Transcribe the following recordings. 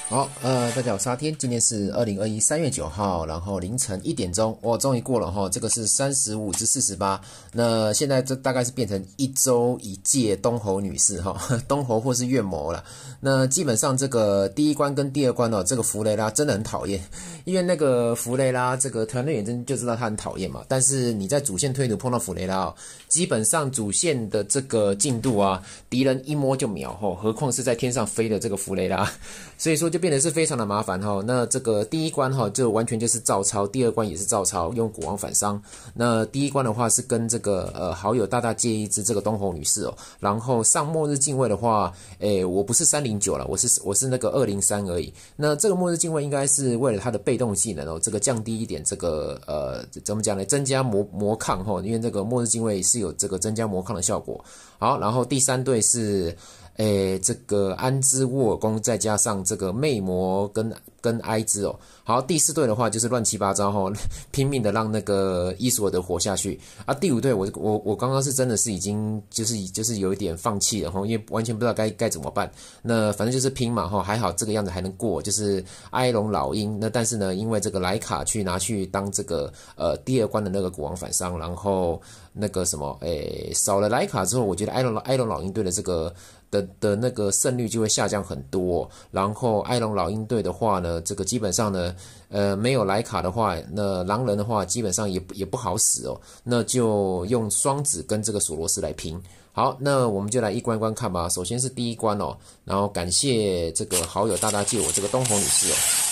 好，大家好，我是阿天，今天是2021 3月9号，然后凌晨1点钟，终于过了哈，这个是35至48，那现在这大概是变成1周1届东侯女士哈，东侯或是月魔啦。那基本上这个第一关跟第二关哦，这个弗雷拉真的很讨厌，因为那个弗雷拉这个团队远征就知道他很讨厌嘛，但是你在主线推图碰到弗雷拉哦，基本上主线的这个进度啊，敌人一摸就秒吼，何况是在天上飞的这个弗雷拉，所以说就变得是非常的麻烦哈。那这个第一关哈就完全就是照抄，第二关也是照抄，用古王反伤。那第一关的话是跟这个好友大大借一支这个东侯女士哦，然后上末日敬畏的话，我不是309了，我是那个203而已。那这个末日敬畏应该是为了它的被动技能哦，这个降低一点这个怎么讲呢？增加魔抗哈，因为这个末日敬畏是有这个增加魔抗的效果。好，然后第三队是。这个安之沃尔宫再加上这个魅魔跟哀之哦，好，第四队的话就是乱七八糟哈，拼命的让那个伊索德活下去啊。第五队我刚刚是真的是已经就是有一点放弃了哈，因为完全不知道该怎么办。那反正就是拼嘛哈，还好这个样子还能过，就是埃隆老鹰。那但是呢，因为这个莱卡拿去当这个第二关的那个国王反伤，然后那个什么少了莱卡之后，我觉得埃隆老鹰队的这个。的那个胜率就会下降很多，然后埃隆老鹰队的话呢，这个基本上呢，没有莱卡的话，那狼人的话基本上也不好使哦，那就用双子跟这个索罗斯来拼。好，那我们就来一关一关看吧。首先是第一关哦，然后感谢这个好友大大借我这个东红女士哦。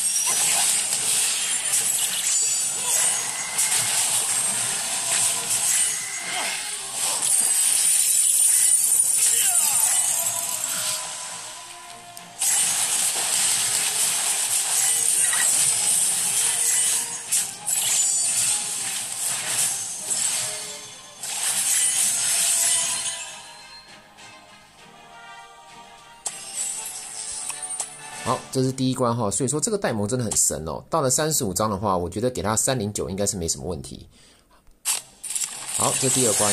好，这是第一关哈，所以说这个戴蒙真的很神哦。到了35章的话，我觉得给他309应该是没什么问题。好，这第二关。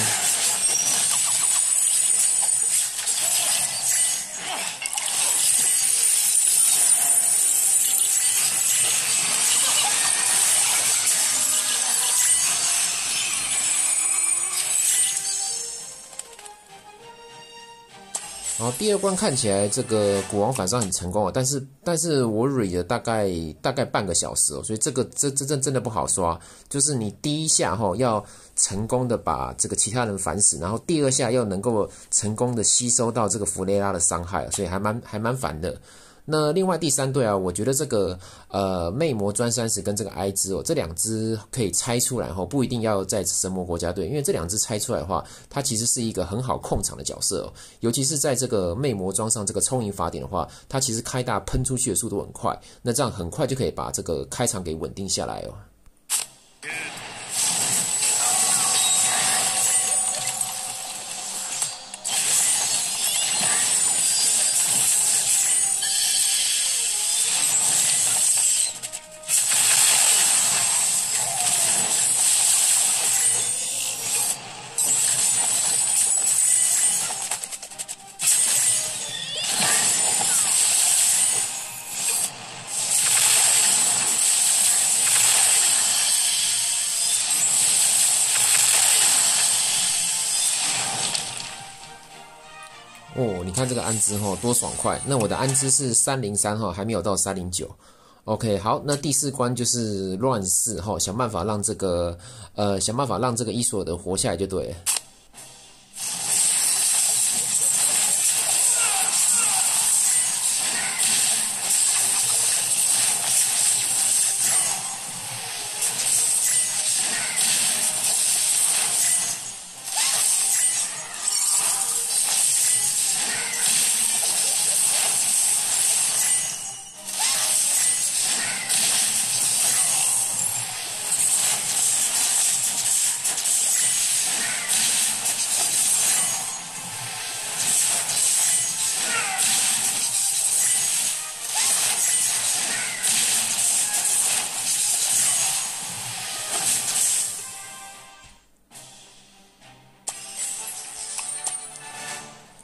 然后第二关看起来这个国王反伤很成功啊，但是我蕊了大概半个小时哦，所以这真的不好刷，就是你第一下要成功的把这个其他人反死，然后第二下要能够成功的吸收到这个弗雷拉的伤害，所以还蛮烦的。那另外第三队啊，我觉得这个魅魔专30跟这个哀之哦，这两只可以拆出来后，不一定要在神魔国家队，因为这两只拆出来的话，它其实是一个很好控场的角色哦，尤其是在这个魅魔装上这个充盈法典的话，它其实开大喷出去的速度很快，那这样很快就可以把这个开场给稳定下来哦。哦，你看这个安之多爽快！那我的安之是303还没有到309。OK， 好，那第四关就是乱世想办法让这个伊索德活下来就对了。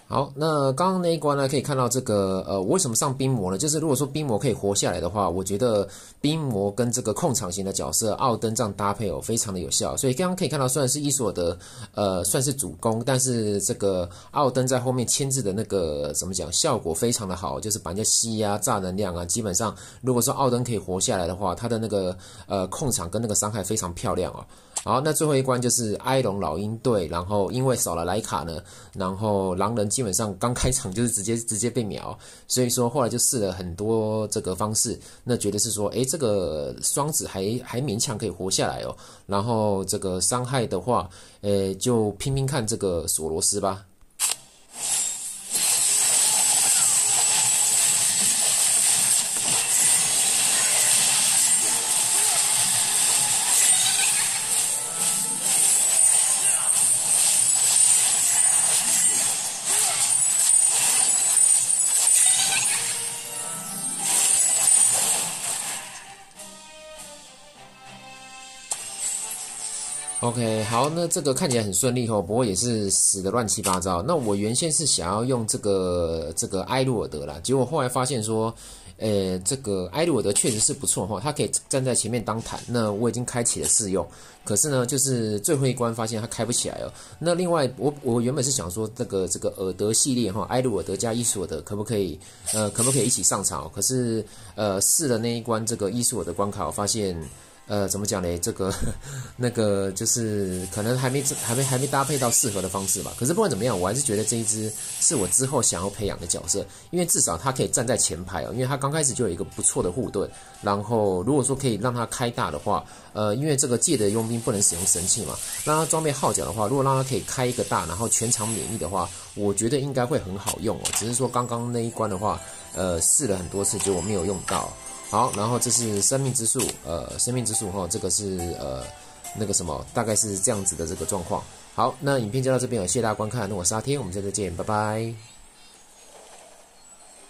好，那刚刚那一关呢，可以看到这个我为什么上冰魔呢？就是如果说冰魔可以活下来的话，我觉得冰魔跟这个控场型的角色奥登这样搭配非常的有效。所以刚刚可以看到，虽然是伊索的算是主攻，但是这个奥登在后面牵制的那个怎么讲，效果非常的好，就是把人家吸啊、炸能量啊，基本上如果说奥登可以活下来的话，他的那个控场跟那个伤害非常漂亮哦。好，那最后一关就是埃隆老鹰队，然后因为少了莱卡呢，然后狼人基本上刚开场就是直接被秒，所以说后来就试了很多这个方式，那觉得是说，诶，这个双子还勉强可以活下来哦，然后这个伤害的话，就拼拼看这个索罗斯吧。OK， 好，那这个看起来很顺利哦，不过也是死的乱七八糟。那我原先是想要用这个埃鲁尔德啦，结果后来发现说，这个埃鲁尔德确实是不错哈，他可以站在前面当坦。那我已经开启了试用，可是呢，就是最后一关发现它开不起来哦。那另外，我原本是想说这个尔德系列哈，埃鲁尔德加伊索德可不可以一起上场？可是试了那一关这个伊索德关卡，我发现。怎么讲嘞？这个那个就是可能还没搭配到适合的方式吧。可是不管怎么样，我还是觉得这一只是我之后想要培养的角色，因为至少它可以站在前排哦，因为它刚开始就有一个不错的护盾。然后如果说可以让它开大的话，因为这个借的佣兵不能使用神器嘛，让它装备号角的话，如果让它可以开一个大，然后全场免疫的话，我觉得应该会很好用哦。只是说刚刚那一关的话，试了很多次，结果没有用到。好，然后这是生命之树，生命之树哈，这个是那个什么，大概是这样子的这个状况。好，那影片就到这边了，谢谢大家观看，那我是阿天，我们下次见，拜拜。